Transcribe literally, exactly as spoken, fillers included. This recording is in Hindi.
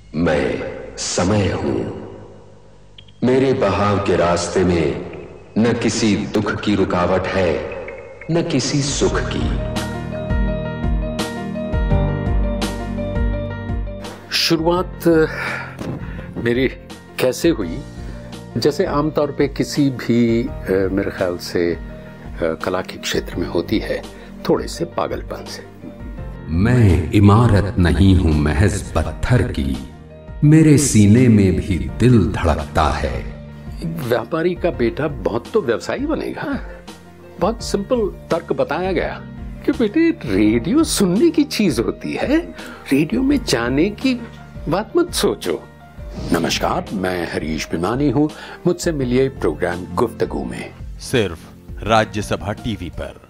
मैं समय हूं। मेरे बहाव के रास्ते में न किसी दुख की रुकावट है, न किसी सुख की। शुरुआत मेरी कैसे हुई, जैसे आमतौर पे किसी भी मेरे ख्याल से कला के क्षेत्र में होती है, थोड़े से पागलपन से। मैं इमारत नहीं हूं महज पत्थर की, मेरे सीने में भी दिल धड़कता है। व्यापारी का बेटा बहुत तो व्यवसायी बनेगा। बहुत सिंपल तर्क बताया गया कि बेटे रेडियो सुनने की चीज होती है, रेडियो में जाने की बात मत सोचो। नमस्कार, मैं हरीश भिमानी हूं। मुझसे मिलिए प्रोग्राम गुफ्तगू में, सिर्फ राज्यसभा टीवी पर।